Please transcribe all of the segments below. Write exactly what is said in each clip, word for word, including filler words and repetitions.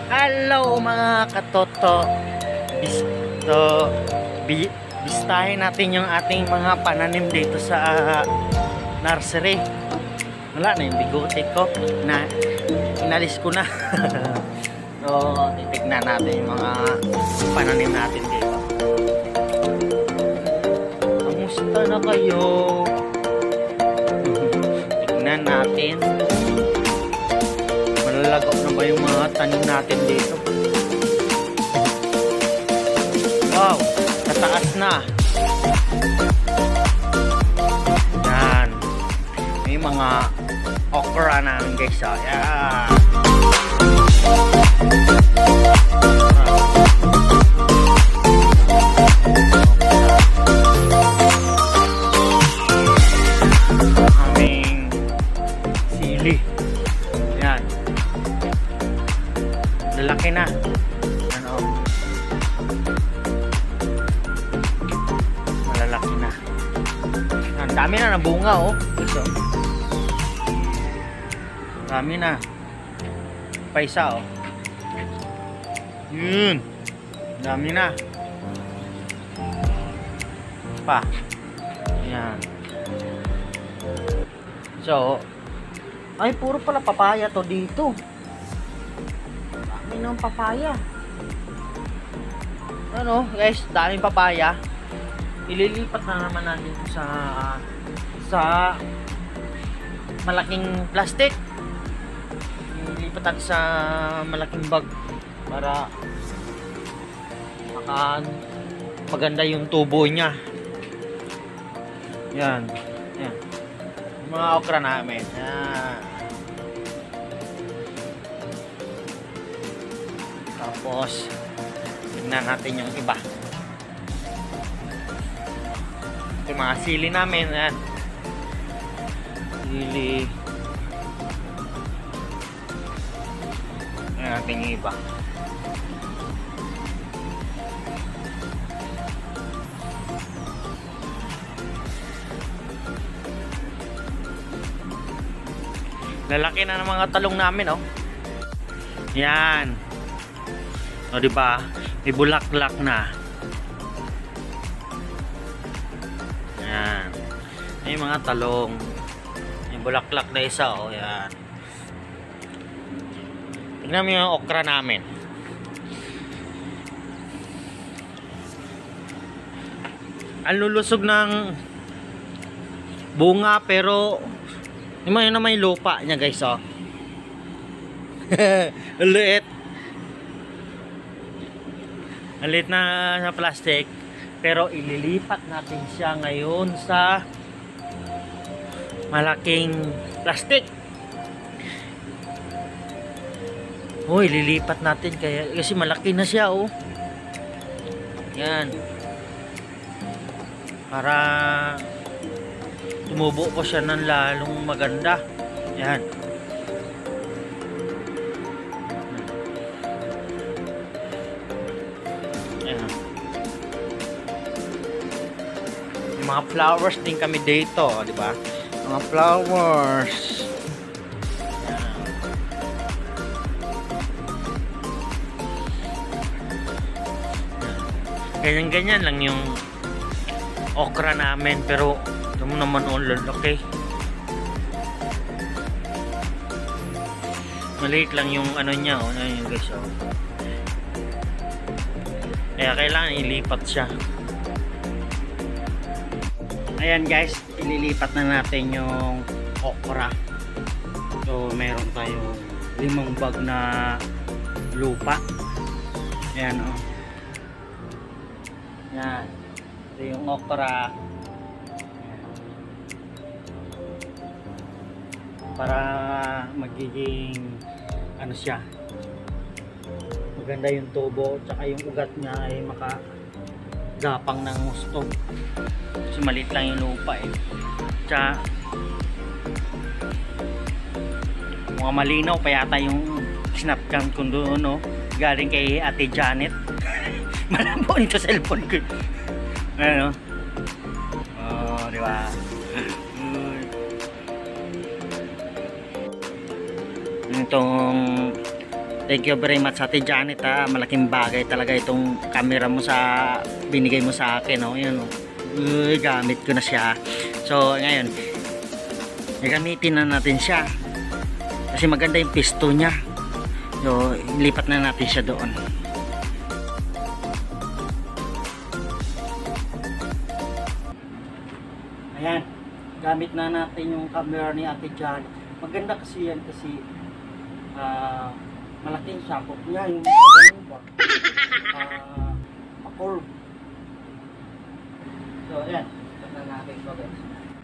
Hello mga katoto. Bisto, bi, bistahin natin yung ating mga pananim dito sa uh, nursery. Wala na yung bigote ko na inalis ko na. So, titignan natin yung mga pananim natin dito. Kamusta na kayo? Tignan natin. Malalagaw na ba yung mga tanim natin dito? Wow, tataas na. Yan. May mga okra namin guys. Oh. Yan. Aming sili. Yan. Lalaki na. Ano? Malalaki na. Ang dami na nabunga oh. Ito. Dami na. Paisa oh. Yun. Dami na. Pa. Yan. So, ay puro pala papaya to dito. Dami ng papaya. Ano guys, daming papaya. Ililipat na naman natin sa sa malaking plastic. Ililipat natin sa malaking bag para maka maganda yung tubo niya. Yan. Yan. Yung mga okra namin. Yan. Tapos tignan natin yung iba. Ito yung mga sili namin. Yan. Sili. Yan natin yung iba. Lalaki na ng mga talong namin oh. Yan. O di ba? May bulaklak na. Yan. May mga talong. May bulaklak na isa oh, yan. Tingnan mo yung okra namin. Ang lulusog ng bunga pero yung mga na may lupa niya guys oh. Ang liit. Ang liit na sa plastic. Pero ililipat natin siya ngayon sa malaking plastic. Oh, ililipat natin kaya kasi malaki na siya oh. Yan. Para tumubo ko siya ng lalong maganda. Yan. Yan. May mga flowers din kami dito, di ba? Mga flowers. Ganyan-ganyan lang yung okra namin pero ito mo naman oh, lalaki. Maliit lang yung ano niya oh, ayun guys oh. Kaya kailangan ilipat siya. Ayan guys, ililipat na natin yung okra. So meron tayong limang bag na lupa. Ayan oh. Yan. Ito yung okra. Para magiging ano siya, maganda yung tubo tsaka yung ugat niya ay makagapang ng gusto. Kasi maliit lang yung lupa eh. Tsaka mga malinaw pa yata yung snapcam ko doon no? Galing kay Ate Janet. Malabo nito cellphone ko. Ano? Oh, di ba? Itong Thank you very much Ate Janet ha. Malaking bagay talaga itong camera mo sa binigay mo sa akin, no. Yun, oh. Uy, gamit ko na siya. So ngayon, gagamitin na natin siya. Kasi maganda yung pisto niya. So lipat na natin siya doon. Ayan, gamit na natin yung camera ni Ate Janet. Maganda kasi yan kasi ah uh, malaking sakop niya yung ganun ba? Ah, uh, so, ayan. Tignan natin ito, guys.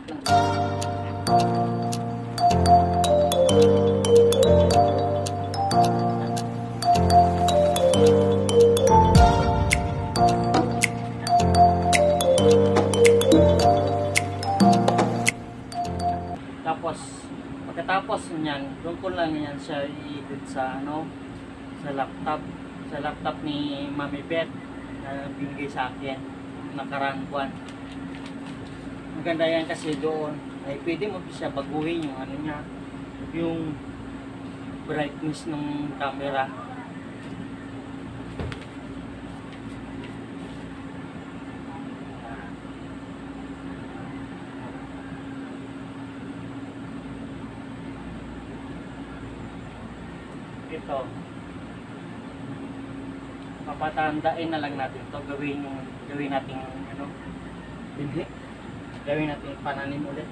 Tapos, pagkatapos niyan, doon ko lang yan siya i-edit sa ano, sa laptop, sa laptop ni Mami Beth na binigay sa akin nakarang buwan. Maganda yan kasi doon ay pwede mo siya baguhin yung ano niya, yung brightness ng camera. Ito, papatandain na lang natin ito, gawin yung gawin natin ano, binhi, gawin natin pananim ulit.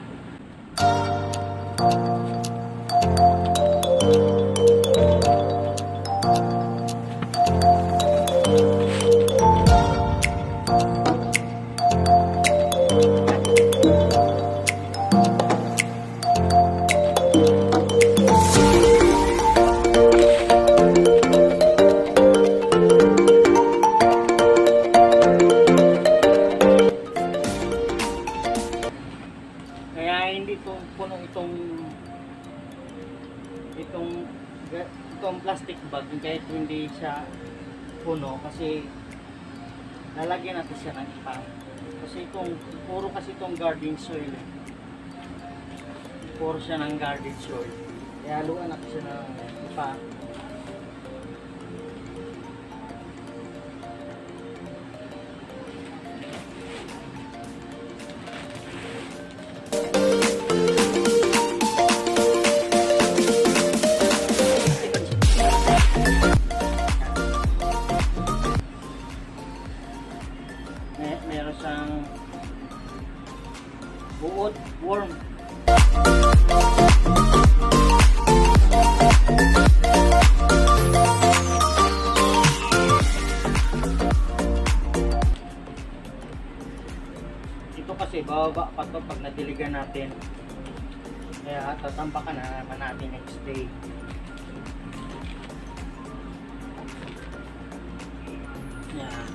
Puno itong itong itong plastic bag kahit hindi siya puno kasi lalagyan natin siya ng ipa kasi itong puro kasi itong garden soil, puro siya ng garden soil kaya haluan natin siya ng ipa. Meron siyang buod, worm. Ito kasi bababa pa to pag nadiligan natin. Kaya tatambakan na naman natin next day. Yan.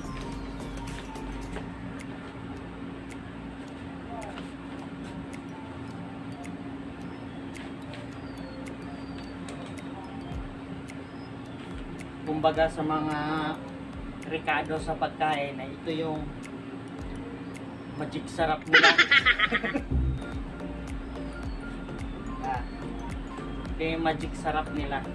Kumbaga sa mga Ricardo sa pagkain na ito yung magic sarap nila. Ah, ito yung magic sarap nila.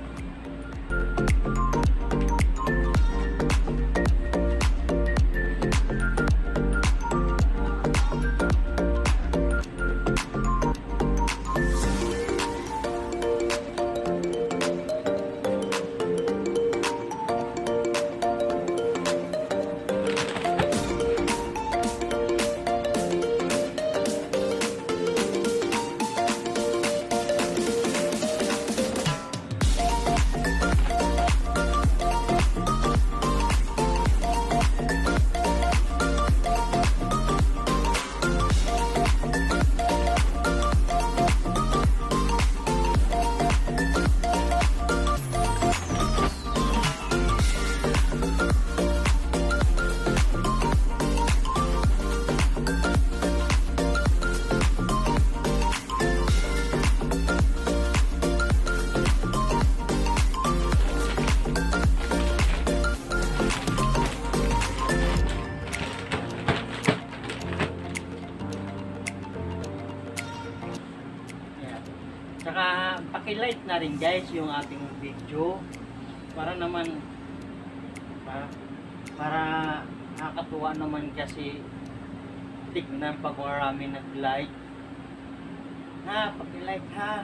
Saka paki-like na rin guys yung ating video para naman para, para nakakatuwa naman kasi tignan pag marami nag-like. Ha, pag-like ha.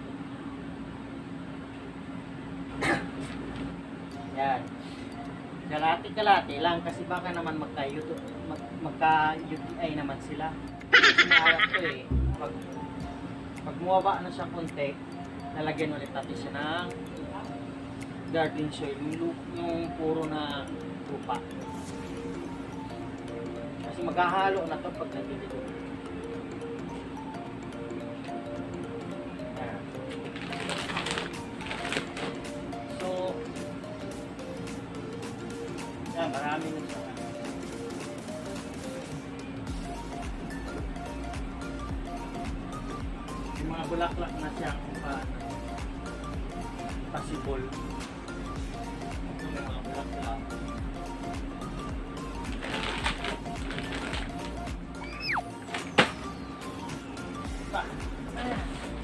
Yan. Kalati-kalati lang kasi baka naman magka-YouTube mag, magka-U T I naman sila. Sinayang ko eh. Pag, pag muwaba na siya konti, lalagyan ulit natin siya ng garden soil, yung, yung puro na lupa. Kasi maghahalo na to pag nandito. Ayan. So, yan, marami na siya. Yung mga bulaklak na siya kung paano possible. Yung mga bulaklak. Pa. Ayan.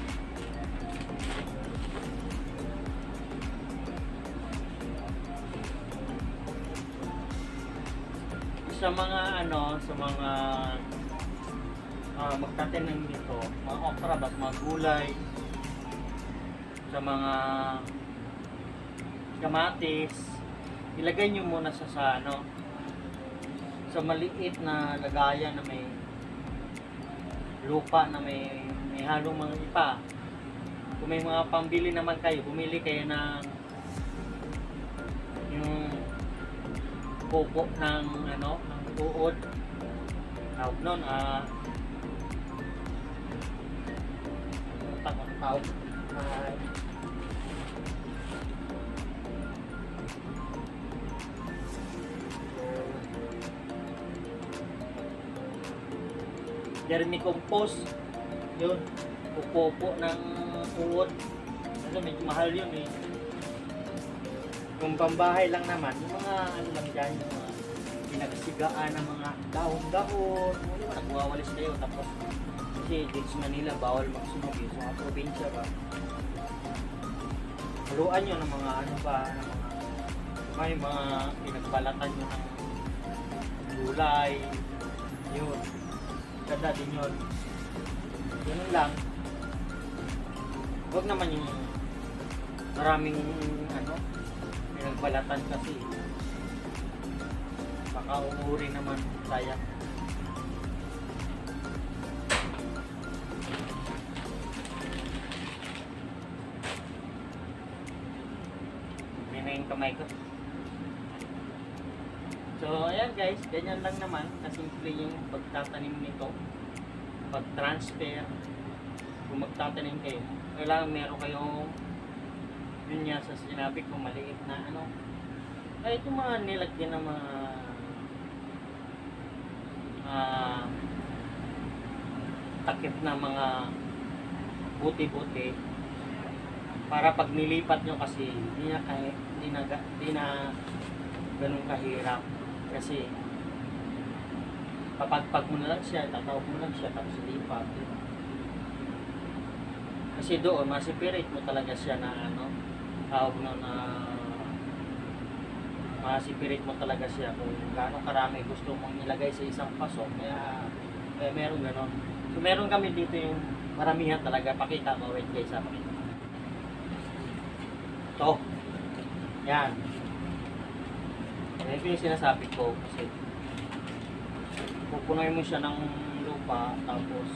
Sa mga ano, sa mga uh, magtatanim nito, mga okra ba, mga gulay, sa mga kamatis, ilagay nyo muna sa, sa ano, sa maliit na lagayan na may lupa na may, may halong mga ipa. Kung may mga pambili naman kayo, bumili kayo ng yung pupo ng ano, ng uod. Tawag nun, ah takot tawag. Ah, Jeremy compost, yun, pupo ng uod. Ano, medyo mahal yun eh. Kung pambahay lang naman, yung mga ano lang dyan, yung mga pinagsigaan ng mga dahon-dahon, hindi mo nagwawalis kayo. Tapos, kasi dito sa Manila, bawal magsunog yun. Sa mga probinsya ba, haluan nyo ng mga ano ba, ng mga, may mga pinagbalatan nyo ng gulay, yun. Ganda din yun. Ganun lang. Huwag naman yung maraming ano, pinagbalatan kasi baka umuri naman sayang. Hindi na yung kamay ko. So ayan guys, ganyan lang naman kasimple yung pagtatanim nito, pag-transfer. Kung magtatanim kayo, kailangan meron kayong yun nga sa sinabi ko, maliit na ano, kahit yung mga nilagyan ng mga uh, takip na mga buti-buti para pag nilipat nyo kasi hindi na, kaya, hindi na, hindi na ganun kahirap kasi papagpag mo na lang siya, tatawag mo lang siya tapos lipat. Kasi doon, masipirit mo talaga siya na ano, tawag na na masipirit mo talaga siya kung gaano karami gusto mong nilagay sa isang pasok. Kaya, kaya meron ganon. So meron kami dito yung maramihan talaga. Pakita mo, wait guys, ha, pakita. Ito. Yan. Yan yung sinasabi ko kasi pupunoy mo siya ng lupa tapos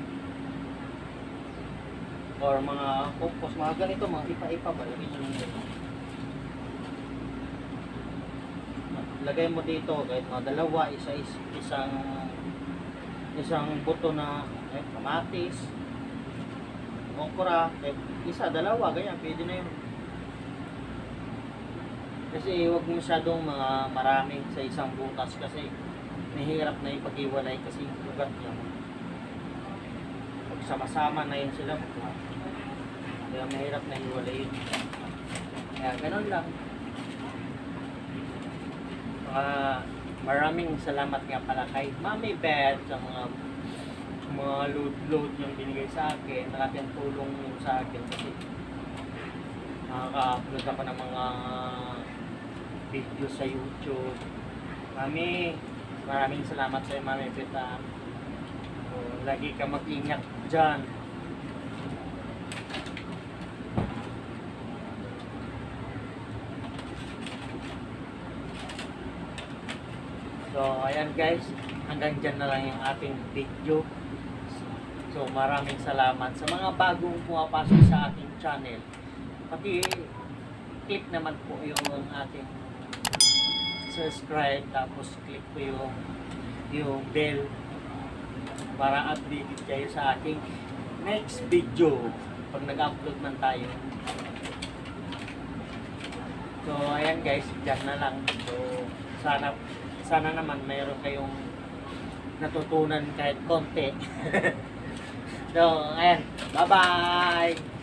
or mga compost, mga ganito, mga ipa-ipa ba, lagay nyo lang dito. Lagay mo dito kahit mga dalawa, isa, is, isang isang buto na eh, kamatis, okra, eh, isa, dalawa, ganyan, pwede na yun. Kasi huwag masyadong mga marami sa isang butas kasi mahirap na yung pag-iwalay kasi yung ugat niya. Pag sama-sama na yun sila, kaya mahirap na iwalay yun. Kaya ganun lang. Uh, maraming salamat nga pala kay Mami Beth sa mga mga load-load yung binigay sa akin. Malaking tulong yung sa akin kasi nakaka-upload ako ng mga video sa YouTube. Mami, maraming salamat sa iyo, Mami Pita. Oh, lagi ka mag-ingat dyan. So, ayan guys, hanggang dyan na lang yung ating video. So, maraming salamat sa mga bagong pumapasok sa ating channel. Pati, click naman po yung ating subscribe, tapos click po yung, yung bell para updated kayo sa ating next video pag nag-upload man tayo. So, ayan guys, dyan na lang. So, sana sana naman mayroon kayong natutunan kahit konti. So, ayan. Bye-bye!